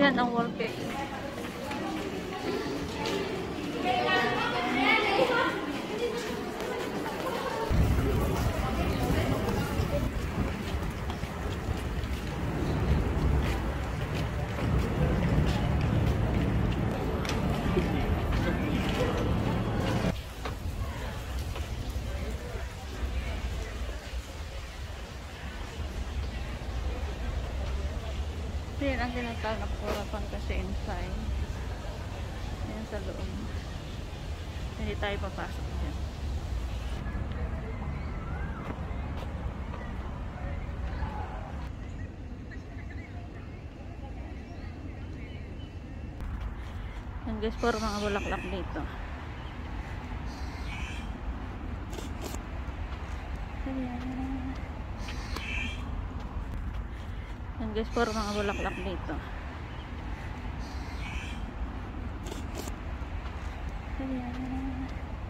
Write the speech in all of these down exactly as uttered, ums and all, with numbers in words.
Ayan ang wallpaper. Yan ang tinatawag na pura fantasy inside. Ayan sa loob. Hindi tayo papasok dyan. Yan guys, puro mga bulaklak dito. Ayan. Yan guys, puro mga bulaklak dito. Ayan.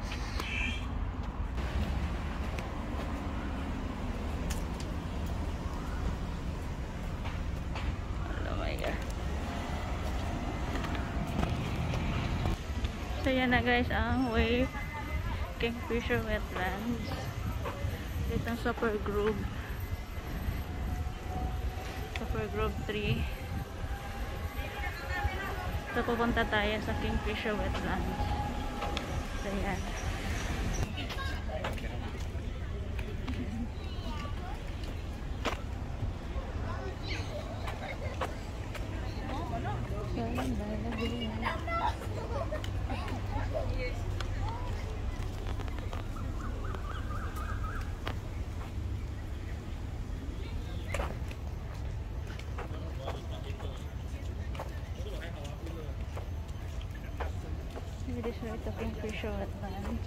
Oh my God. So yan na guys ang Wave Kingfisher Wetlands. Dito ang Super Grove. Super Grove three. So pupunta tayo sa Kingfisher Wetlands. So yan. This is ito Kingfisher Wetlands.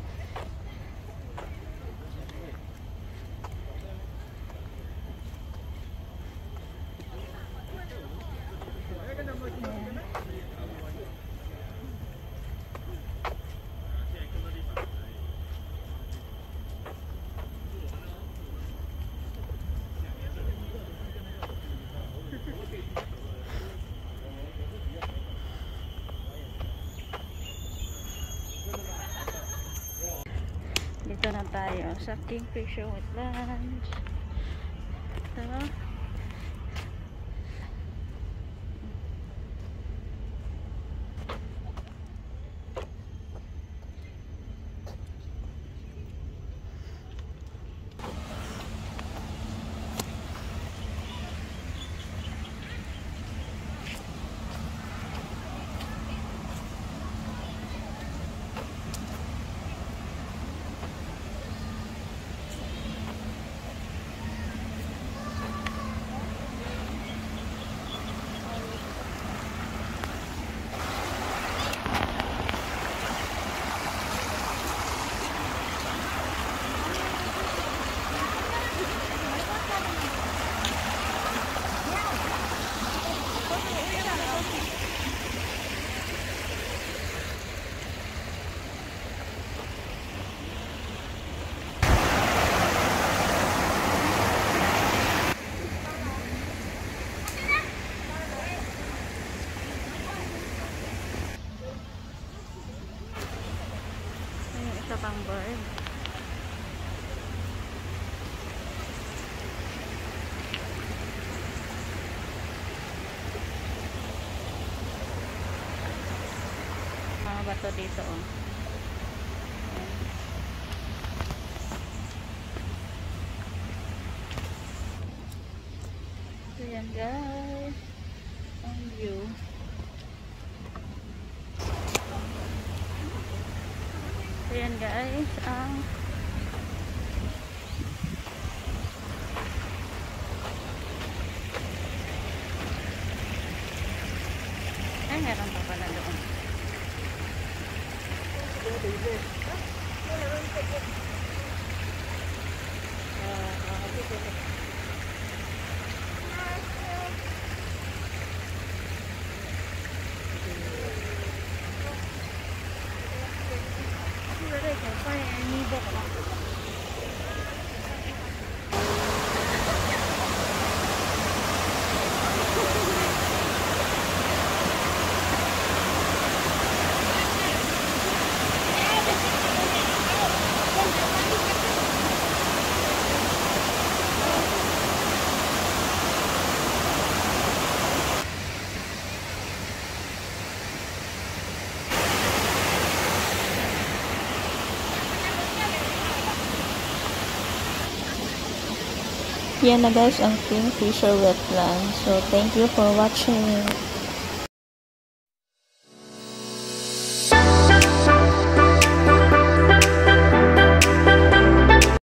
Dito na tayo sa Kingfisher Wetlands. Ito. Isa pang bird. Mga bato dito oh. So yan guys ang view. Ayan guys, ang ay meron pa pala doon. Yan na guys ang Kingfisher Wetland. So, thank you for watching.